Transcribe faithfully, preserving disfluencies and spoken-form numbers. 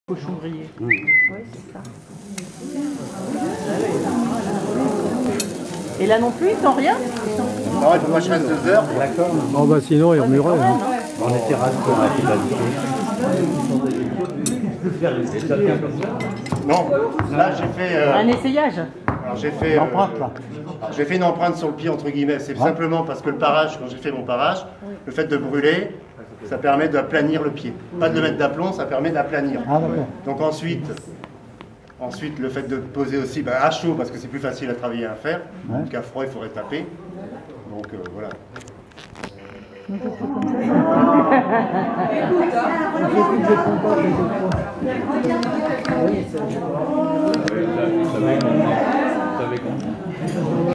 Cochon grillé. Mmh. Oui, c'est ça. Et là non plus, ils n'ont rien? Non, il faut que je reste deux heures. D'accord. Oh bah sinon il remuerait. Hein. On était ravis qu'on a Non, là j'ai fait. Euh, Un essayage. alors j'ai fait. L'empreinte, là. alors, j'ai fait une empreinte sur le pied entre guillemets. C'est simplement parce que le parage, quand j'ai fait mon parage, le fait de brûler, ça permet d'aplanir le pied. Pas de le mettre d'aplomb, ça permet d'aplanir. Ah d'accord. Donc ensuite, ensuite le fait de poser aussi bah, à chaud parce que c'est plus facile à travailler à faire. Ouais. Donc à froid il faudrait taper. Donc euh, voilà. Écoute, hein.